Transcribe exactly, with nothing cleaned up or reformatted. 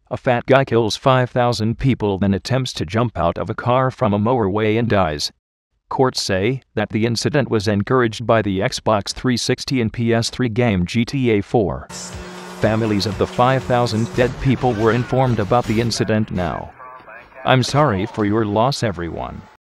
A fat guy kills five thousand people then attempts to jump out of a car from a motorway and dies. Courts say that the incident was encouraged by the Xbox three sixty and P S three game G T A four. Families of the five thousand dead people were informed about the incident now. I'm sorry for your loss, everyone.